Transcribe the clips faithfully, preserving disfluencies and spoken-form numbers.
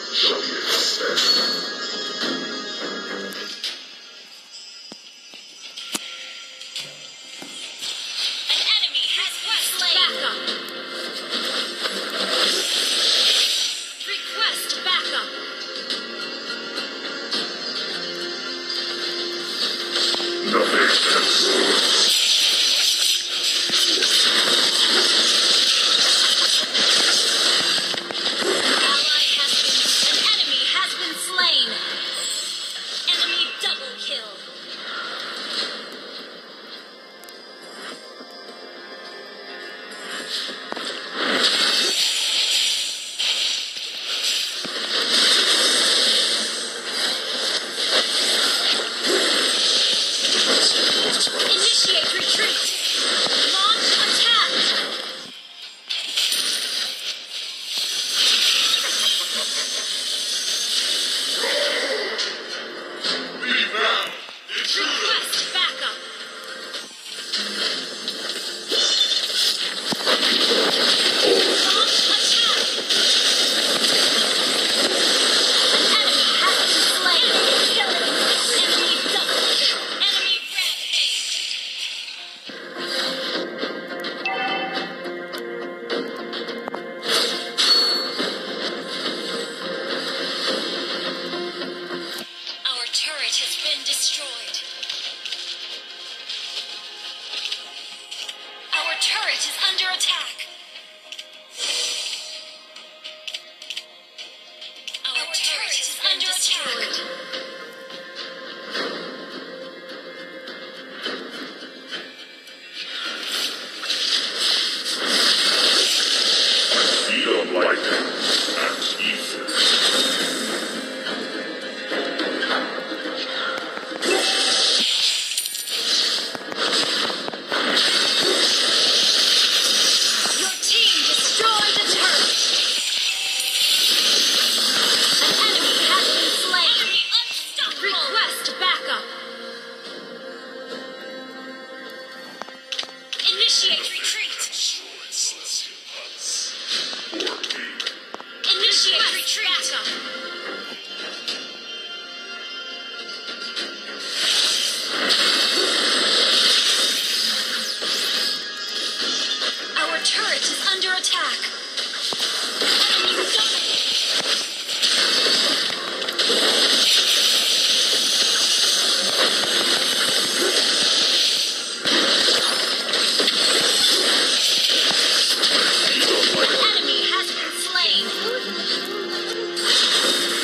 shall be expended. An enemy has been slain. Request backup. Nothing can slow us. Ally has been. An enemy has been slain. Enemy double kill. Initiate retreat. Launch attack. Leave now. Request backup. Launch attack. An enemy has been slain. Enemy double kill. Enemy rampage. Our turret has been destroyed. Our turret is under attack. Our, turret, is under attack. Feed on lightning and ether. Your team destroyed a turret. An enemy has been slain. Enemy unstoppable. Request backup. Initiate retreat. Destroyed celestial huts. Or me. Initiate retreat. Backup. Our turret is under attack. Enemy dominated. Feed on lightning. Enemy has been slain.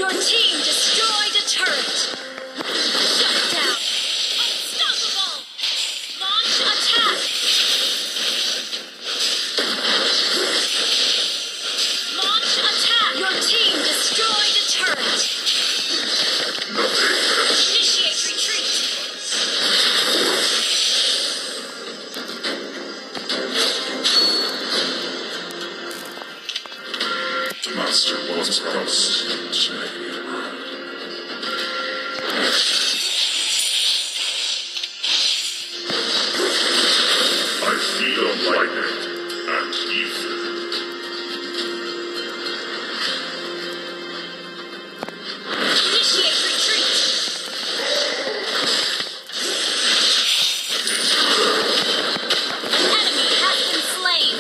Your team destroyed a turret. Shut down. Unstoppable. Launch attack. Launch attack. Your team destroyed a turret. Initiate retreat. Master was crossed today. I feel lightning and ether. Initiate retreat. An enemy has been slain.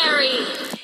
Legendary!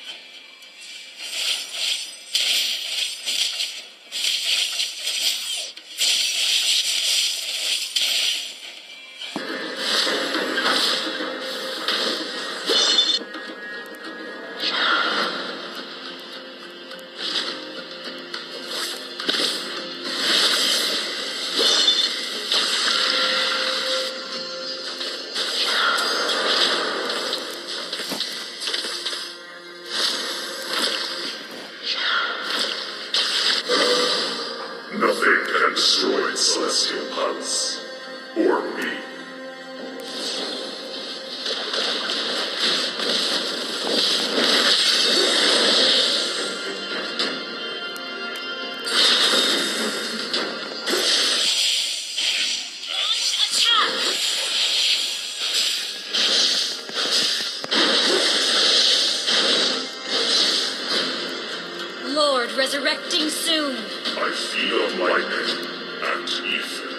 Nothing can destroy Celestial Palace. Or me. Lord resurrecting soon. I feed on lightning and ether.